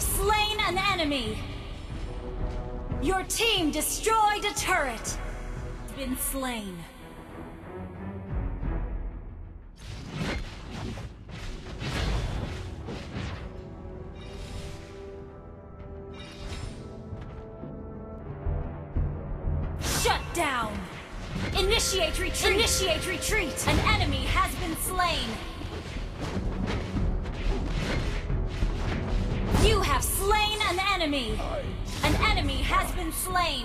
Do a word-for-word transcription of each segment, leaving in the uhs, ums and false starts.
have slain an enemy! Your team destroyed a turret! Been slain. Shut down! Initiate retreat! Initiate retreat! An enemy has been slain! You have slain an enemy! An enemy has been slain!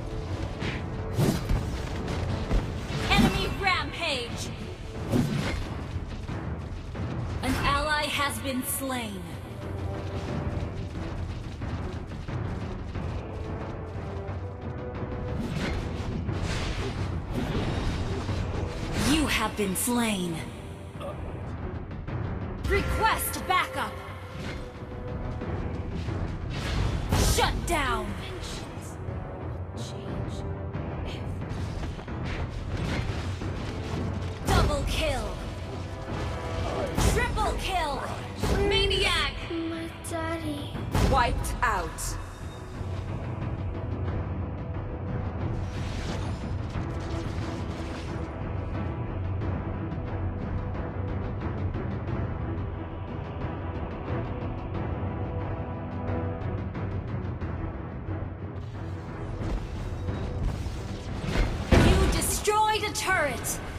Enemy rampage! An ally has been slain. You have been slain. Request backup! Shut down! Double kill! Triple kill! Maniac! My daddy. Wiped out. You destroyed a turret!